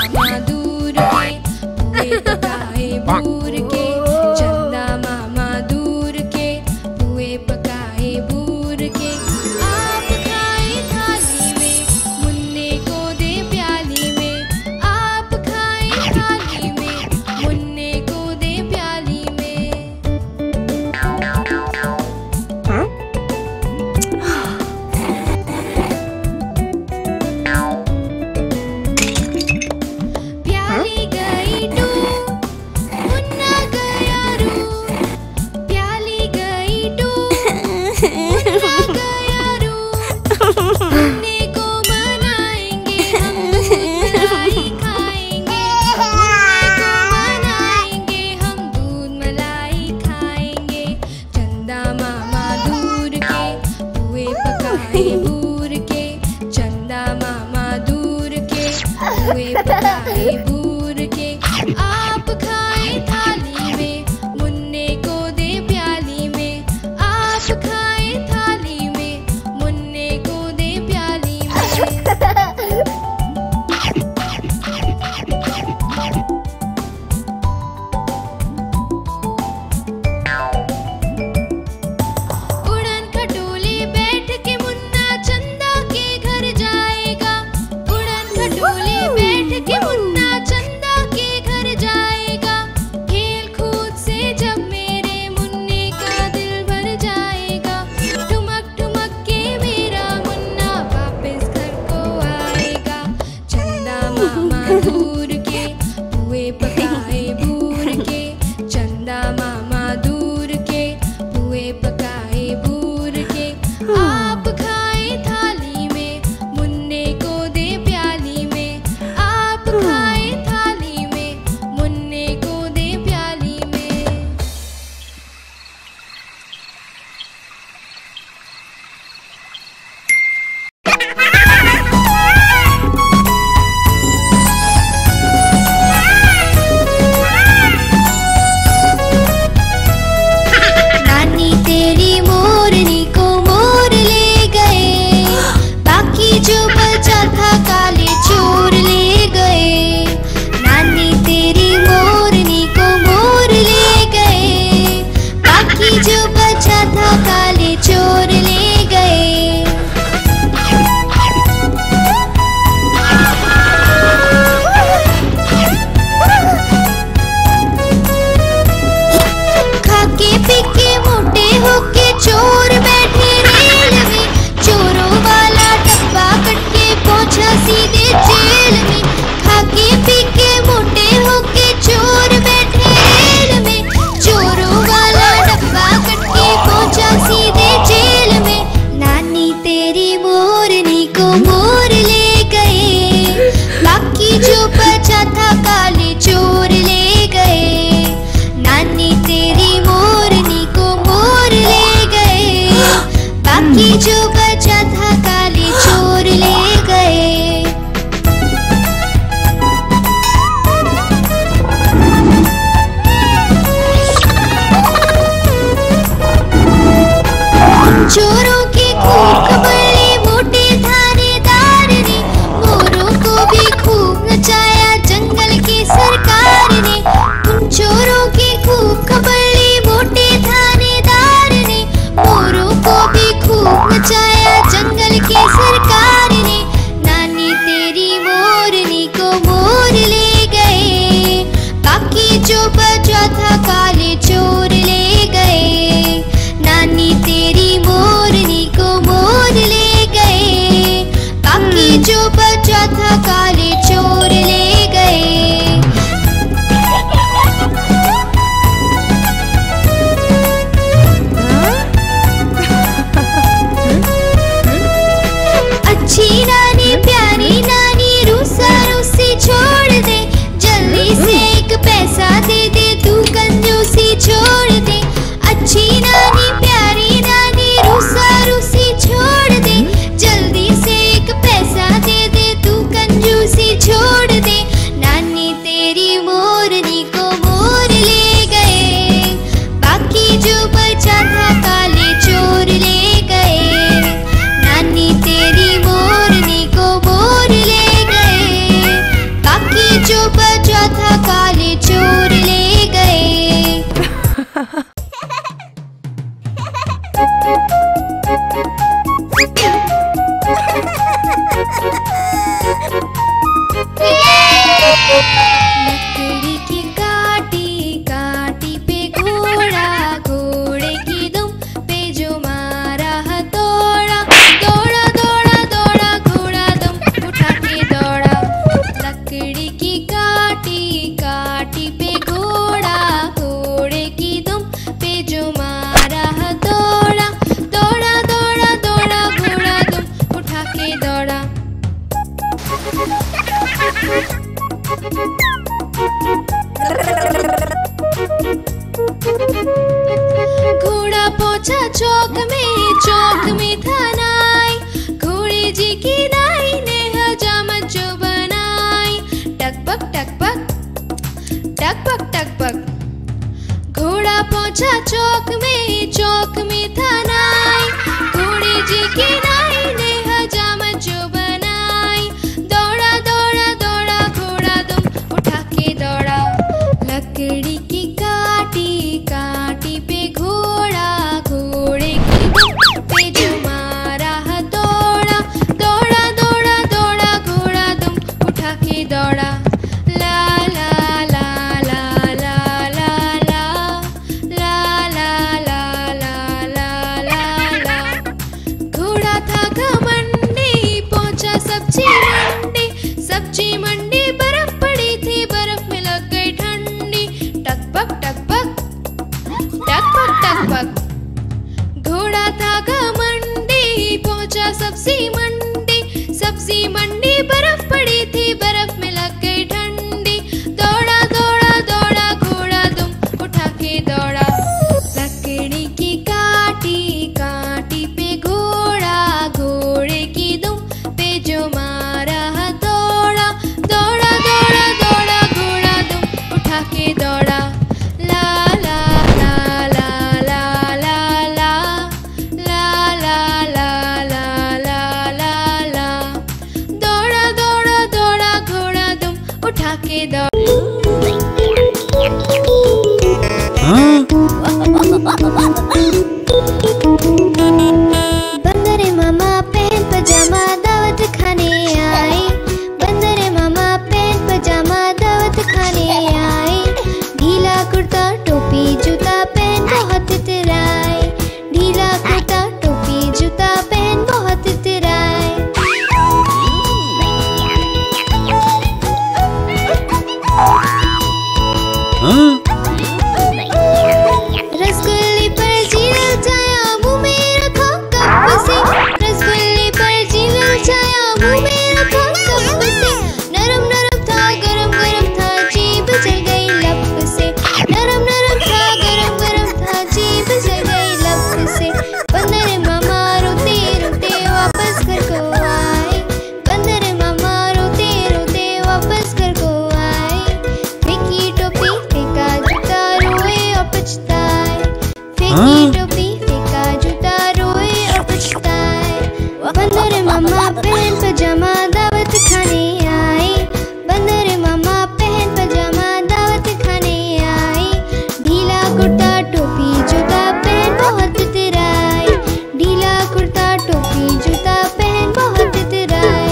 मामा दूर के, पुए पकाए बूर के, चंदा मामा दूर के, पुए पकाए बूर के। आप खाए थाली में, मुन्ने को दे प्याली में। आप खाए थाली में, मुन्ने को दे प्याली में। प्याली गई डूब, मुन्ना गया रूब। प्याली गई डूब, मुन्ना गया रूब। मुन्ने को मनाएंगे हम, दूध मलाई खाएंगे। मुन्ने को मनाएंगे हम, दूध मलाई खाएंगे। चंदा मामा दूर के, पुए पकाए बूर के, चंदा मामा दूर के, पुए पकाए बूर के। आप खाए थाली में, मुन्ने को दे प्याली में। आप खाए थाली में, मुन्ने को दे प्याली में। उड़न खटोले बैठ के मुन्ना चंदा के घर जाएगा। उड़न खटोले बैठ के मुन्ना चंदा के घर जाएगा। खेल कूद से जब मेरे मुन्ने का दिल भर जाएगा। ठुमक ठुमक के मेरा मुन्ना वापस घर को आएगा। चंदा मामा दूर के, पुए पकाए बूर के, चंदा मामा दूर के, पुए पकाए बूर के। आप खाए थाली में, मुन्ने को दे प्याली में। आप खाए थाली में, मुन्ने को दे प्याली में। नानी तेरी मोरनी को मोर ले गए। बाकी जो बचा था काले चोर ले गए। नानी तेरी मोरनी को मोर ले गए। बाकी जो बचा था काले चोर ले गए। खाके पीके मोटे होके चोर बैठे रेल में। चोरों वाला डब्बा कट के पहुंचा सीधे जेल में। खाके पीके मोटे होके चोर बैठे रेल में। चोरों वाला डब्बा कट के पहुंचा सीधे जेल में। नानी तेरी मोरनी को मोर ले गए। बाकी जो बचा था काले चोर ले गए। नानी तेरी मोरनी को मोर ले गए। बाकी जो बचा था काले चोर ले गए। चोरों की खूब खबरें मोटे थानेदार ने। मोरों को भी खूब नचाया जंगल की सरकार ने। उन चोरों की खूब खबरें मोटे थानेदार ने। मोरों को भी खूब नचाया लकड़ी की काटी काटी पे घोड़ा, घोड़े की दुम पे जो मारा हथौड़ा, दौड़ा दौड़ा दौड़ा घोड़ा दुम उठा के दौड़ा। लकड़ी की काटी काटी पे घोड़ा, घोड़े की दुम पे जो मारा हथौड़ा, दौड़ा दौड़ा दौड़ा घोड़ा दुम उठा के दौड़ा। घोड़ा पहुंचा चौक में था नाई, घोड़े जी की नाई ने हजामत जो बनाई। टकपक टकपक टकपक टकपक। घोड़ा पहुंचा चौक में था नाई, घोड़े जी की नाई ने हजामत जो बनाई। दौड़ा दौड़ा दौड़ा घोड़ा दुम उठा के दौड़ा। लकड़ी की काटी काटी पे घोड़ा, घोड़े की दुम पे जो मारा हथौड़ा, दौड़ा दौड़ा दौड़ा घोड़ा दुम उठा के दौड़ा। ला ला ला ला ला ला ला ला ला ला ला ला ला ला। घोड़ा था घमंडी पहुंचा सब्जी मंडी, सब्जी मंडी बर्फ पड़ी थी, बर्फ में लग गई ठंडी। टकपक टकपक टकपक टकपक। घोड़ा था घमंडी पहुंचा सब्जी मंडी, सब्जी मंडी बर्फ पड़ी थी, बर्फ में लग गई ठंडी। दौड़ा दौड़ा दौड़ा घोड़ा दुम उठा के दौड़ा। लकड़ी की काटी काटी पे घोड़ा, घोड़े की दुम पे जो मारा हथौड़ा, दौड़ा दौड़ा दौड़ा घोड़ा दुम उठा के दौड़ा। ला ला ला ला ला ला ला ला ला ला ला ला ला ला। दौड़ा दौड़ा दौड़ा घोड़ा दुम उठा के दौड़ा। बंदरे मामा पहन पजामा दावत खाने आए, बंदरे मामा पहन पजामा दावत खाने आए। ढीला कुर्ता टोपी जूता पहन बहुत इतराए, ढीला कुर्ता टोपी जूता पहन बहुत इतराए। रसगुल्ले पर जीरा छाया मुंह में रखा कप से, रसगुल्ले पर जीरा छाया मुंह में रखा कप से। नरम नरम था गरम गरम था जीभ जल गई लब से, नरम नरम था गरम गरम था जीभ जल गई लब से। बंदर मामा रोते रोते वापस घर को आए, बंदर मामा रोते रोते वापस घर को आए। फेंकी टोपी फेंका जूता रोए और पछताए, फेंकी टोपी फेंका जूता रोए और पछताए। बंदर मामा पहन पजामा दावत खाने आए, बंदर मामा पहन पजामा दावत खाने आए। ढीला कुर्ता टोपी जूता पहन बहुत इतराए, ढीला कुर्ता टोपी जूता पहन बहुत इतराए।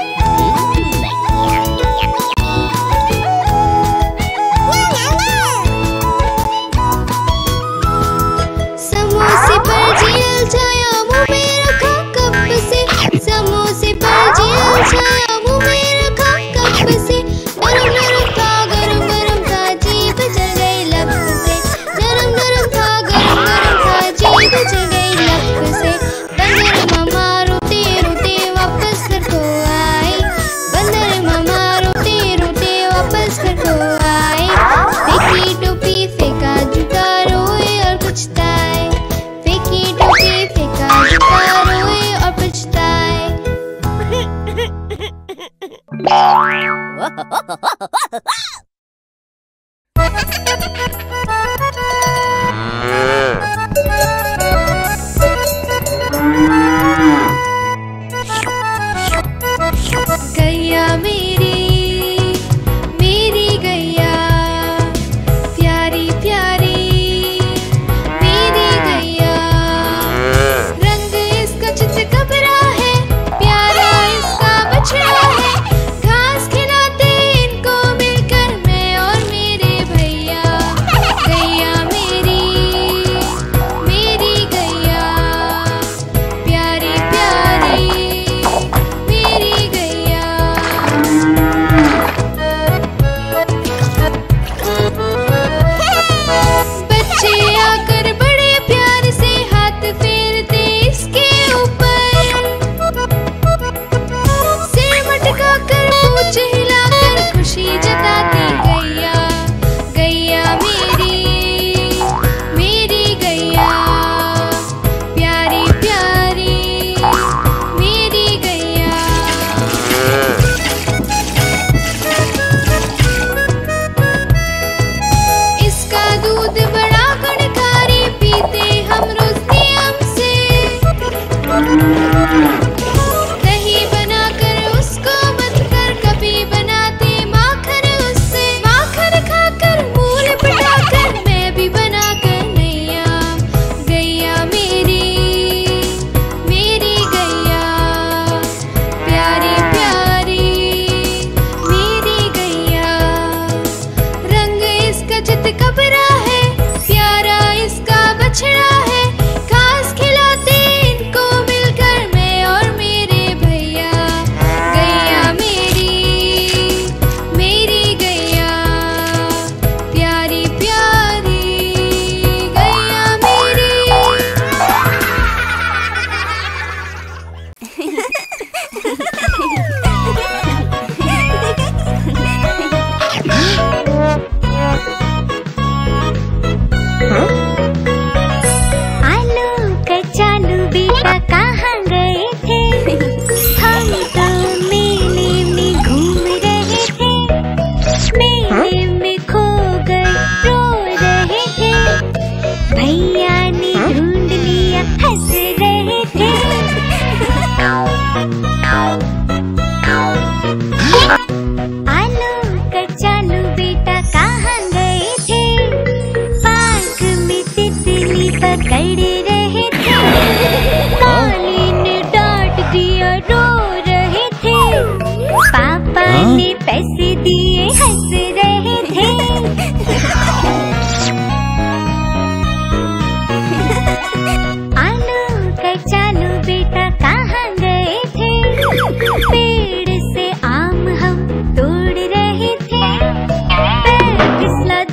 समोसे पर जेल छाया मुंह में रखा कप से, समोसे पर जेल छाया मुंह में रखा कप से। नरम नरम था गरम गरम था जीभ जल गई लब से, नरम नरम था गरम गरम था जीभ जल गई लब से। बंदर मामा रोते रोते वापस घर को आए, बंदर मामा रोते रोते वापस घर को आए। फेंकी टोपी फेंका जूता रोए और पछताए, फेंकी टोपी फेंका जूता रोए और पछताए। गैया मेरी मेरी गैया, प्यारी प्यारी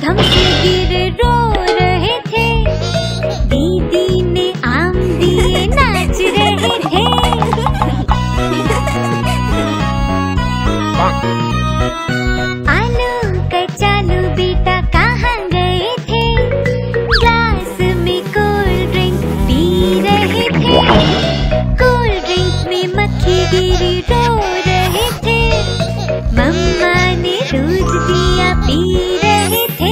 कदम से गिर रो रहे थे, दीदी ने आम दिए नाच रहे थे। आलू कचालू बेटा कहाँ गए थे, ग्लास में कोल्ड ड्रिंक पी रहे थे। कोल्ड ड्रिंक में मक्खी गिरी रो रहे थे, मम्मा ने दूध दिया पी रहे थे।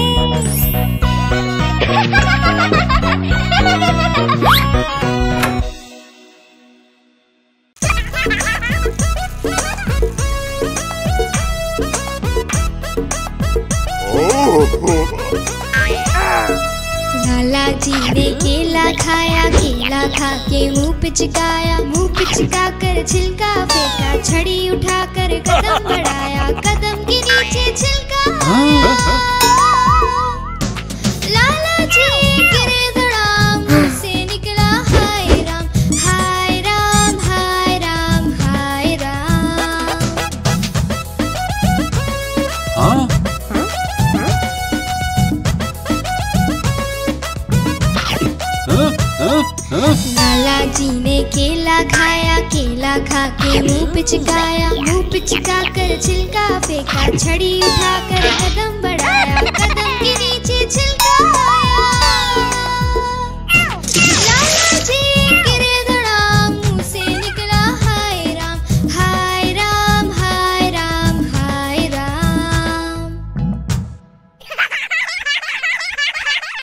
लाला जी ने केला खाया, केला खा के मुंह पिचकाया, मुंह पिचका कर छिलका फेंका, छड़ी उठाकर कदम बढ़ाया, कदम के नीचे छिलका आया। लाला जी गिरे धड़ाम, मुंह से निकला हाय राम, हाय राम, हाय राम, हाय राम। लाला जी ने केला खाया, केला खा के मुंह पिचकाया, मुंह पिचका कर छिलका फेंका, छड़ी उठाकर कदम